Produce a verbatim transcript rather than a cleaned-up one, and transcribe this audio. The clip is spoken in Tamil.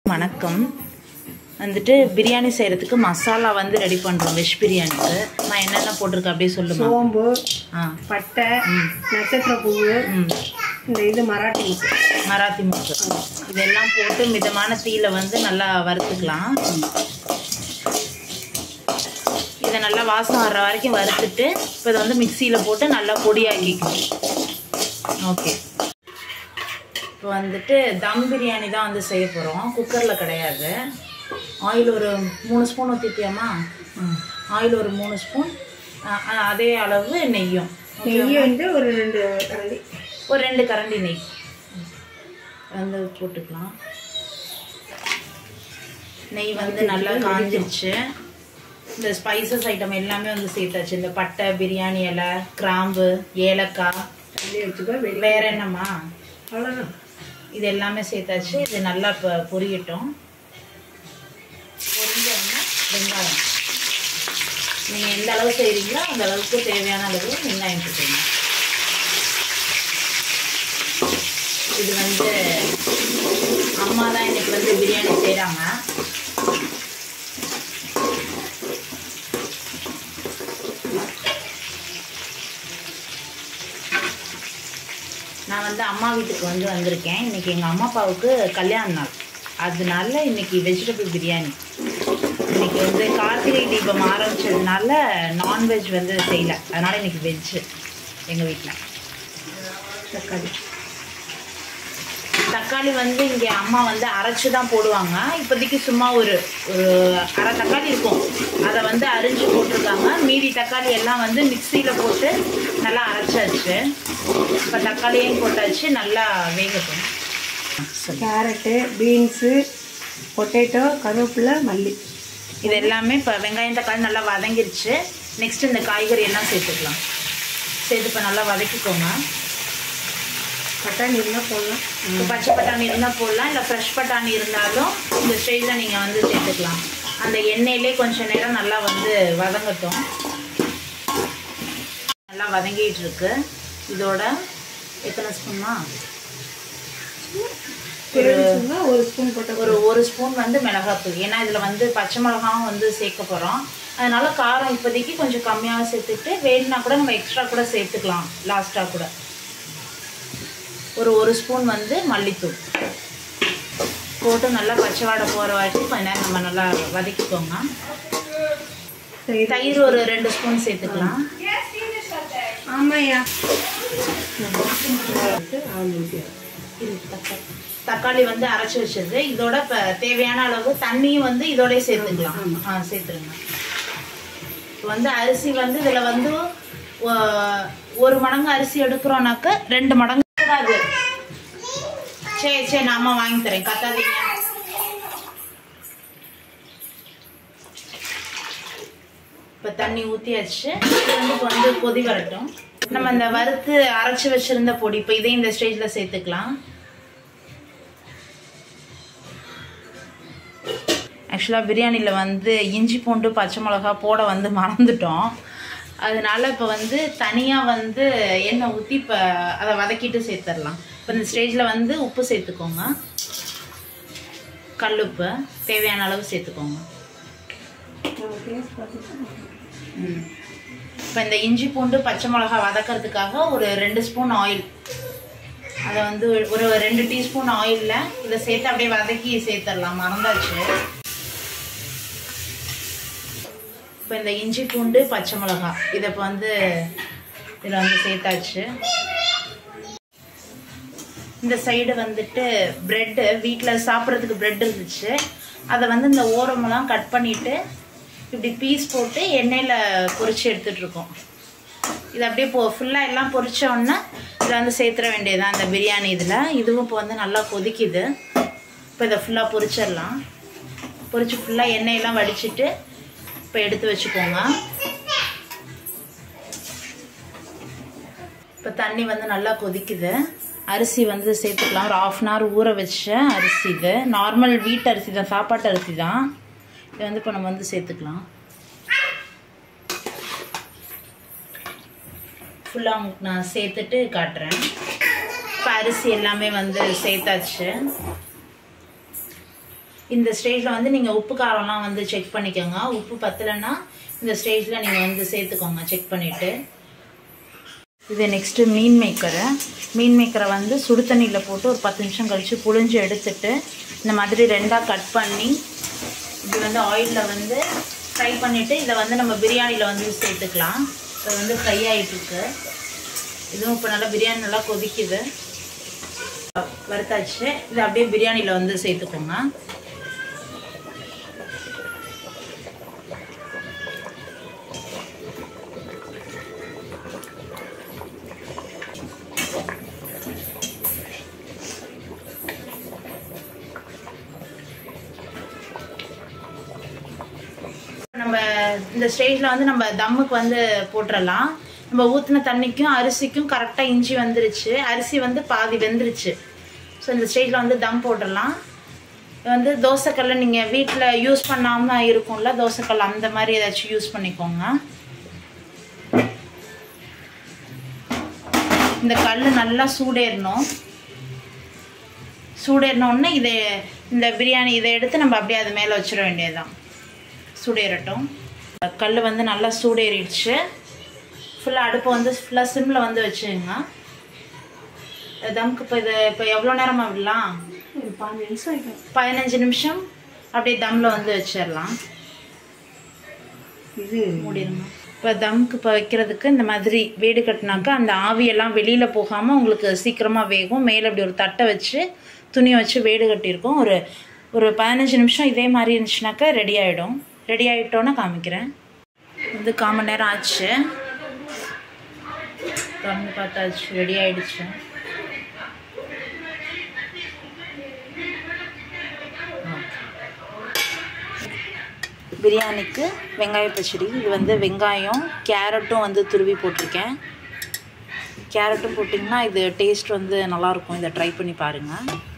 வணக்கம். வந்துட்டு பிரியாணி செய்கிறதுக்கு மசாலா வந்து ரெடி பண்ணுறோம். வெஜ் பிரியாணிக்கு நான் என்னென்ன போட்டிருக்கேன் அப்படியே சொல்லுங்க. சோம்பு, ஆ பட்டை, நட்சத்திர பூவு, இந்த இது மராட்டி முக்கு மராத்தி முக்கு இதெல்லாம் போட்டு மிதமான தீயில வந்து நல்லா வறுத்துக்கலாம். இதை நல்லா வாசம் வர்ற வரைக்கும் வறுத்துட்டு இப்போ இதை வந்து மிக்சியில் போட்டு நல்லா பொடியாக்கிக்கணும். ஓகே, இப்போ வந்துட்டு தம் பிரியாணி தான் வந்து செய்ய போகிறோம். குக்கரில் கிடையாது. ஆயில் ஒரு மூணு ஸ்பூன் ஊற்றிட்டியாமா? ஆயில் ஒரு மூணு ஸ்பூன், அதே அளவு நெய்யும் நெய்யும் வந்து ஒரு ரெண்டு கரண்டி ஒரு ரெண்டு கரண்டி நெய் வந்து போட்டுக்கலாம். நெய் வந்து நல்லா காஞ்சிருச்சு. இந்த ஸ்பைசஸ் ஐட்டம் எல்லாமே வந்து சேர்த்தாச்சு. இந்த பட்டை, பிரியாணி இலை, கிராம்பு, ஏலக்காய், வேற என்னம்மா அவ்வளோதான். இது எல்லாமே சேர்த்தாச்சு. இது நல்லா இப்போ பொரியட்டும். பொரிஞ்சோன்னா வெங்காயம், நீங்கள் எந்த அளவு செய்கிறீங்களோ அந்த அளவுக்கு தேவையான அளவு வெங்காயம் போட்டுருங்க. இது வந்து அம்மா தான் இன்னைக்கு வந்து பிரியாணி செய்கிறாங்க. நான் வந்து அம்மா வீட்டுக்கு வந்து வந்திருக்கேன். இன்றைக்கி எங்கள் அம்மா அப்பாவுக்கு கல்யாண நாள், அதனால இன்றைக்கி வெஜிடபிள் பிரியாணி. இன்றைக்கி வந்து கார்த்திகை தீபம் ஆரம்பித்ததுனால நான்வெஜ் வந்து செய்யலை, அதனால் இன்றைக்கி வெஜ்ஜு எங்கள் வீட்டில். தக்காளி தக்காளி வந்து இங்கே அம்மா வந்து அரைச்சி தான் போடுவாங்க. இப்போதைக்கு சும்மா ஒரு ஒரு அரை தக்காளி இருக்கும், அதை வந்து அரிஞ்சு போட்டிருக்காங்க. மீதி தக்காளி எல்லாம் வந்து மிக்சியில் போட்டு நல்லா அரைச்சாச்சு. இப்போ தக்காளியும் போட்டாச்சு, நல்லா வேகட்டும். கேரட்டு, பீன்ஸு, பொட்டேட்டோ, கருவேப்பிலை, மல்லி இது எல்லாமே இப்போ வெங்காயம் தக்காளி நல்லா வதங்கிருச்சு. நெக்ஸ்ட் இந்த காய்கறி எல்லாம் சேர்த்துக்கலாம். சேர்த்து இப்போ நல்லா வதக்கிக்கோங்க. பட்டாணி இருந்தால் போடலாம், பச்சை பட்டாணி இருந்தால் போடலாம், இல்லை ஃப்ரெஷ் பட்டாணி இருந்தாலும் இந்த ஸ்டேஜில் நீங்கள் வந்து சேர்த்துக்கலாம். அந்த எண்ணெயிலே கொஞ்சம் நேரம் நல்லா வந்து வதங்கட்டும். நல்லா வதங்கிட்டு இருக்கு. இதோட எத்தனை ஸ்பூன்னா ஒரு ஒரு ஸ்பூன் போட்ட ஒரு ஒரு ஸ்பூன் வந்து மிளகாத்தூள். ஏன்னா இதில் வந்து பச்சை மிளகாவும் வந்து சேர்க்க போகிறோம். அதனால காரம் இப்போதைக்கு கொஞ்சம் கம்மியாக சேர்த்துட்டு வேணுன்னா கூட நம்ம எக்ஸ்ட்ரா கூட சேர்த்துக்கலாம் லாஸ்ட்டாக கூட. ஒரு ஒரு ஸ்பூன் வந்து மல்லித்தூள் போட்டு நல்லா பச்சை வாடை போகிற வரைக்கும் கொஞ்ச நேரம் நம்ம நல்லா வதக்கிக்கோங்க. தயிர் ஒரு ரெண்டு ஸ்பூன் சேர்த்துக்கலாம். ஆமாய்யா. தக்காளி வந்து அரைச்சி வச்சது. இதோட இப்போ தேவையான அளவு தண்ணியும் வந்து இதோடய சேர்த்துக்கலாம். ஆ சேர்த்துருங்க. இப்போ வந்து அரிசி வந்து இதில் வந்து ஒரு மடங்கு அரிசி எடுக்கிறோன்னாக்க ரெண்டு மடங்கு கூடாது. சரி சரி நான் அம்மா வாங்கி தரேன், கத்தாதீங்க. இப்போ தண்ணி ஊற்றியாச்சு. இது வந்து இப்போ வந்து கொதி வரட்டும். நம்ம இந்த வறுத்து அரைச்சி வச்சுருந்த பொடி இப்போ இதையும் இந்த ஸ்டேஜில் சேர்த்துக்கலாம். ஆக்சுவலாக பிரியாணியில் வந்து இஞ்சி பூண்டு பச்சை மிளகா போட வந்து மறந்துட்டோம். அதனால இப்போ வந்து தனியாக வந்து எண்ணெய் ஊற்றி இப்போ அதை வதக்கிட்டு சேர்த்துடலாம். இப்போ இந்த ஸ்டேஜில் வந்து உப்பு சேர்த்துக்கோங்க. கல்லுப்பு தேவையான அளவு சேர்த்துக்கோங்க. இப்போ இந்த இஞ்சி பூண்டு பச்சை மிளகா வதக்கிறதுக்காக ஒரு ரெண்டு ஸ்பூன் ஆயில், அதை வந்து ஒரு ரெண்டு டீஸ்பூன் ஆயிலில் இதை சேர்த்து அப்படியே வதக்கி சேர்த்துடலாம், மறந்தாச்சு. இப்போ இந்த இஞ்சி பூண்டு பச்சை மிளகா இதை இப்போ வந்து இதில் வந்து சேர்த்தாச்சு. இந்த சைடு வந்துட்டு ப்ரெட்டு வீட்டில் சாப்பிட்றதுக்கு ப்ரெட் இருந்துச்சு. அதை வந்து இந்த ஓரமெல்லாம் கட் பண்ணிவிட்டு இப்படி பீஸ் போட்டு எண்ணெயில் பொரிச்சு எடுத்துகிட்ருக்கோம். இது அப்படியே போ ஃபுல்லாக எல்லாம் பொரிச்சோன்னா இதில் வந்து சேர்த்துட வேண்டியதுதான் இந்த பிரியாணி. இதில் இதுவும் இப்போ வந்து நல்லா கொதிக்குது. இப்போ இதை ஃபுல்லாக பொரிச்சிடலாம். பொரிச்சு ஃபுல்லாக எண்ணெயெல்லாம் வடிச்சிட்டு இப்போ எடுத்து வச்சுக்கோங்க. இப்போ தண்ணி வந்து நல்லா கொதிக்குது. அரிசி வந்து சேர்த்துக்கலாம். ஒரு ஆஃப் அன் ஹவர் ஊற வச்ச அரிசி, இது நார்மல் வீட்டு அரிசி தான், சாப்பாட்டு அரிசி தான். இதை வந்து இப்போ நம்ம வந்து சேர்த்துக்கலாம். ஃபுல்லாக உங்களுக்கு நான் சேர்த்துட்டு காட்டுறேன். இப்போ அரிசி எல்லாமே வந்து சேர்த்தாச்சு. இந்த ஸ்டேஜில் வந்து நீங்கள் உப்பு காரம்லாம் வந்து செக் பண்ணிக்கோங்க. உப்பு பத்தலைன்னா இந்த ஸ்டேஜில் நீங்கள் வந்து சேர்த்துக்கோங்க செக் பண்ணிவிட்டு. இது நெக்ஸ்ட்டு மீன் மேக்கரு. மீன் மேக்கரை வந்து சுடு தண்ணியில் போட்டு ஒரு பத்து நிமிஷம் கழித்து புழிஞ்சு எடுத்துட்டு இந்த மாதிரி ரெண்டாக கட் பண்ணி இப்படி வந்து ஆயிலில் வந்து ஃப்ரை பண்ணிவிட்டு இதை வந்து நம்ம பிரியாணியில் வந்து சேர்த்துக்கலாம். இது வந்து ஃப்ரை ஆகிட்டுருக்கு. இதுவும் இப்போ நல்லா பிரியாணி நல்லா கொதிக்குது. வறுத்தாச்சு. இது அப்படியே பிரியாணியில் வந்து சேர்த்துக்கோங்க. நம்ம இந்த ஸ்டேஜில் வந்து நம்ம தம்முக்கு வந்து போட்டுடலாம். நம்ம ஊற்றின தண்ணிக்கும் அரிசிக்கும் கரெக்டாக இஞ்சி வந்துருச்சு. அரிசி வந்து பாதி வெந்துருச்சு. ஸோ இந்த ஸ்டேஜில் வந்து தம் போட்டுடலாம். வந்து தோசைக்கல்ல நீங்கள் வீட்டில் யூஸ் பண்ணாமல் இருக்கும்ல தோசைக்கல், அந்த மாதிரி ஏதாச்சும் யூஸ் பண்ணிக்கோங்க. இந்த கல் நல்லா சூடேறணும். சூடேறினோடனே இதை இந்த பிரியாணி இதை எடுத்து நம்ம அப்படியே அது மேலே வச்சிட வேண்டியதுதான். சூடேறட்டும். கல் வந்து நல்லா சூடேறிடுச்சு. ஃபுல்லாக அடுப்பை வந்து ஃபுல்லாக சிம்மில் வந்து வச்சுங்க. தம்க்கு இப்போ இது இப்போ எவ்வளோ நேரமாக விடலாம்? பதினஞ்சு நிமிஷம் பதினஞ்சு நிமிஷம் அப்படியே தம்மில் வந்து வச்சிடலாம். இது மூடிடுங்க. இப்போ தம்க்கு இப்போ வைக்கிறதுக்கு இந்த மாதிரி வேடு கட்டினாக்கா அந்த ஆவியெல்லாம் வெளியில் போகாமல் உங்களுக்கு சீக்கிரமாக வேகும். மேலே இப்படி ஒரு தட்டை வச்சு துணியை வச்சு வேடு கட்டியிருக்கோம். ஒரு ஒரு பதினஞ்சு நிமிஷம் இதே மாதிரி இருந்துச்சுனாக்கா ரெடி ஆகிடும். ரெடி ஆகிட்டோன்னா காமிக்கிறேன். வந்து கால் மணி நேரம் ஆச்சு. திறந்து பார்த்தாச்சு, ரெடி ஆகிடுச்சு. பிரியாணிக்கு வெங்காய பச்சடி. இது வந்து வெங்காயம் கேரட்டும் வந்து துருவி போட்டிருக்கேன். கேரட்டும் போட்டிங்கன்னா இது டேஸ்ட் வந்து நல்லாயிருக்கும். இதை ட்ரை பண்ணி பாருங்கள்.